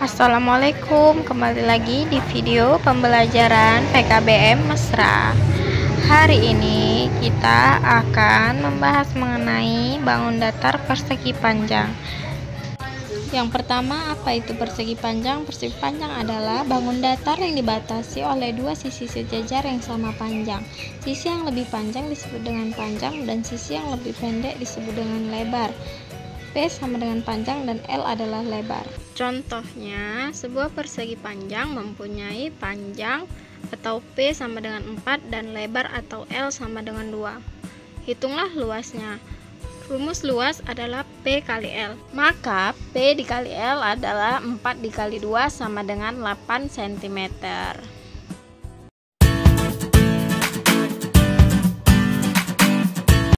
Assalamualaikum, kembali lagi di video pembelajaran PKBM Mesra. Hari ini kita akan membahas mengenai bangun datar persegi panjang. Yang pertama, apa itu persegi panjang? Persegi panjang adalah bangun datar yang dibatasi oleh dua sisi sejajar yang sama panjang. Sisi yang lebih panjang disebut dengan panjang dan sisi yang lebih pendek disebut dengan lebar. P sama dengan panjang dan L adalah lebar. Contohnya, sebuah persegi panjang mempunyai panjang atau P sama dengan 4 dan lebar atau L sama dengan 2. Hitunglah luasnya. Rumus luas adalah P kali L. Maka P dikali L adalah 4 dikali 2 sama dengan 8 cm.